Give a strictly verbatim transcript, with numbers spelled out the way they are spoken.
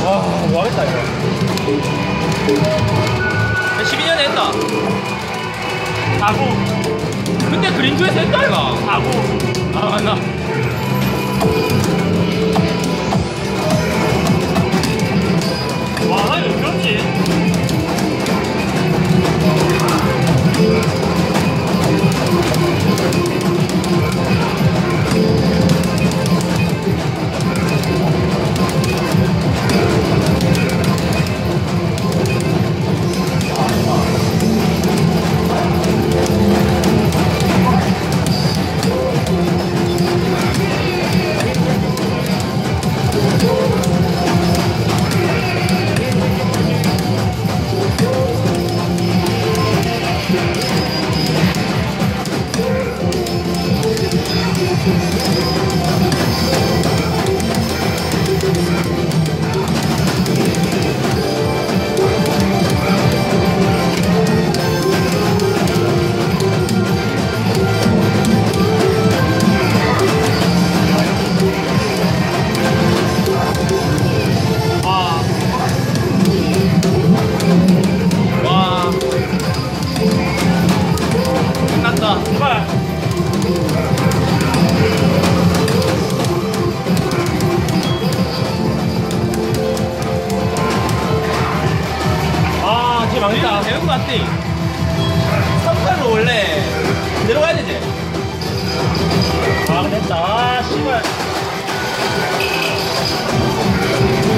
와, 뭐하겠다, 이거. 십이 년에 했다. 사구. 그때 그린조에서 했다, 이가. 사구. 아, 맞나? 와, 나 이거 그렇지. 망했다. 되는 거 같지? 삼팔로 원래 내려가야 되지? 아, 됐다. 아, 씨발.